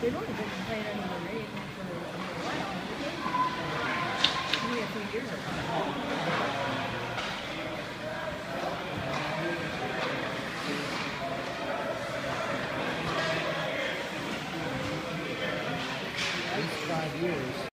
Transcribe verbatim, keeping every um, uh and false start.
They've only been playing under the radar for a while, maybe a few years At least five years.